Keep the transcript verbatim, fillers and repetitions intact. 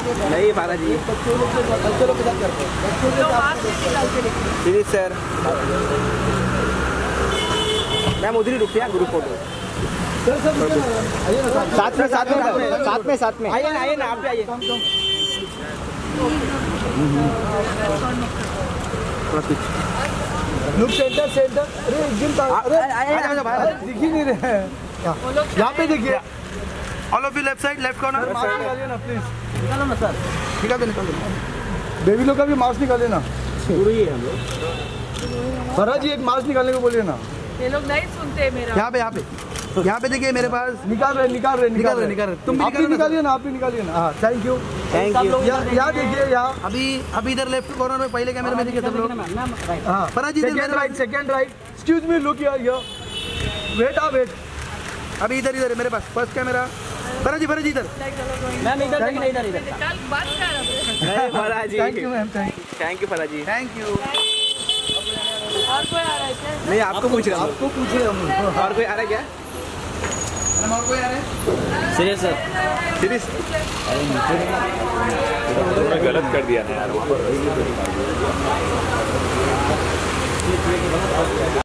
नहीं फारा जी, बच्चों लोग बच्चों लोग के साथ करते हैं, बच्चों के साथ। सीरीज सर मैम उधर ही रुकते हैं ग्रुप फोटो। सर सर आइए ना, साथ में साथ में साथ में साथ में आइए ना, आइए ना, आप भी आइए। लुक सेंटर सेंटर, अरे एकदम, अरे दिख ही नहीं रहे हैं, यहाँ पे देखिए। All of you left side, left corner. Mask निकालिए ना प्लीज, निकालो ना सर, निकाल दे निकाल दे। बेबी लोग का भी मास्क निकालिए ना। शुरू ही है हम लोग। फरा जी एक मास्क निकालने को बोलिए ना। ये लोग नहीं सुनते मेरा। यहाँ पे यहाँ पे यहाँ पे देखिए मेरे पास निकाल रहे निकाल रहे निकाल रहे निकाल रहे तुम भी आप भी निकालिए ना, आप भी निकालिए ना। हाँ थैंक यू थैंक यू। यहाँ देखिए, यहाँ अभी अभी इधर लेफ्ट कॉर्नर में पहले कैमरे में देखिए सब लोग। हाँ फरा जी, इधर सेकंड मेरे right, second right, excuse me, look here here, wait uh wait. अभी इधर इधर है मेरे पास फर्स्ट कैमरा। फरा जी, फरा जी इधर। मैम इधर देखिए, इधर इधर। कल बात कर रहे नहीं Farah ji, thank you ma'am, thank you. Thank you Farah ji. Thank you. और कोई आ रहा है क्या? नहीं आपको पूछ रहा हूँ, आपको पूछ रहे हम। और कोई आ रहा है क्या? और कोई आ रहे हैं? सीरियस सर, सीरियस थोड़ा गलत कर दिया ना यार।